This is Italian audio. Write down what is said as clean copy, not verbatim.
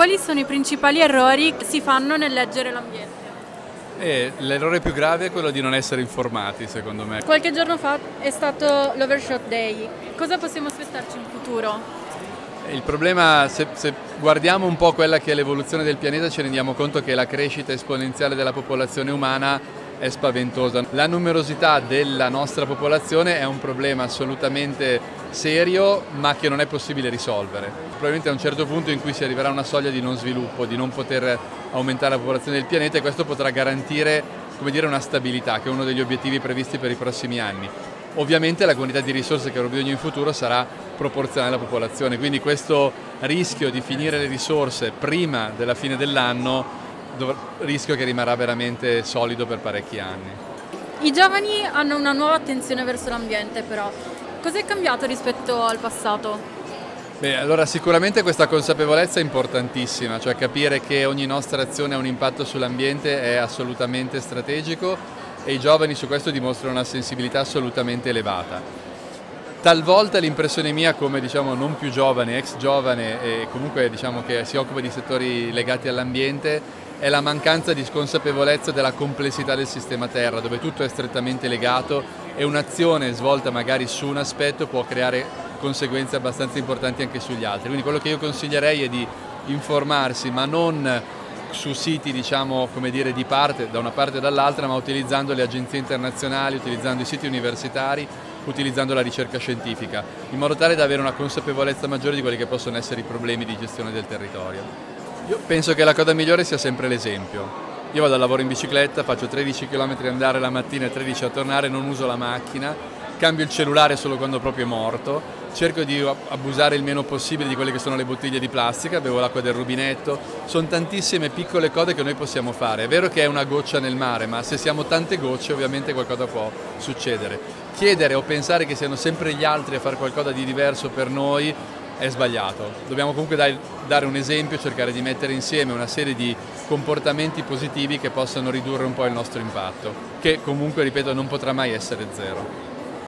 quali sono i principali errori che si fanno nel leggere l'ambiente? L'errore più grave è quello di non essere informati, secondo me. Qualche giorno fa è stato l'Overshot Day. Cosa possiamo aspettarci in futuro? Il problema, se guardiamo un po' quella che è l'evoluzione del pianeta, ci rendiamo conto che la crescita esponenziale della popolazione umana è spaventosa. La numerosità della nostra popolazione è un problema assolutamente serio, ma che non è possibile risolvere. Probabilmente a un certo punto in cui si arriverà a una soglia di non sviluppo, di non poter aumentare la popolazione del pianeta, e questo potrà garantire, come dire, una stabilità, che è uno degli obiettivi previsti per i prossimi anni. Ovviamente la quantità di risorse che avrà bisogno in futuro sarà proporzionale alla popolazione, quindi questo rischio di finire le risorse prima della fine dell'anno rischio che rimarrà veramente solido per parecchi anni. I giovani hanno una nuova attenzione verso l'ambiente, però. Cos'è cambiato rispetto al passato? Allora sicuramente questa consapevolezza è importantissima, cioè capire che ogni nostra azione ha un impatto sull'ambiente è assolutamente strategico e i giovani su questo dimostrano una sensibilità assolutamente elevata. Talvolta l'impressione mia, come diciamo non più giovane, ex giovane e comunque diciamo che si occupa di settori legati all'ambiente, è la mancanza di consapevolezza della complessità del sistema Terra, dove tutto è strettamente legato e un'azione svolta magari su un aspetto può creare conseguenze abbastanza importanti anche sugli altri. Quindi quello che io consiglierei è di informarsi, ma non su siti diciamo come dire di parte, da una parte e dall'altra, ma utilizzando le agenzie internazionali, utilizzando i siti universitari, utilizzando la ricerca scientifica, in modo tale da avere una consapevolezza maggiore di quelli che possono essere i problemi di gestione del territorio. Io penso che la cosa migliore sia sempre l'esempio. Io vado al lavoro in bicicletta, faccio 13 km andare la mattina e 13 a tornare, non uso la macchina, cambio il cellulare solo quando proprio è morto, cerco di abusare il meno possibile di quelle che sono le bottiglie di plastica, bevo l'acqua del rubinetto, sono tantissime piccole cose che noi possiamo fare. È vero che è una goccia nel mare, ma se siamo tante gocce ovviamente qualcosa può succedere. Chiedere o pensare che siano sempre gli altri a fare qualcosa di diverso per noi è sbagliato. Dobbiamo comunque dare un esempio, cercare di mettere insieme una serie di comportamenti positivi che possano ridurre un po' il nostro impatto, che comunque, ripeto, non potrà mai essere zero.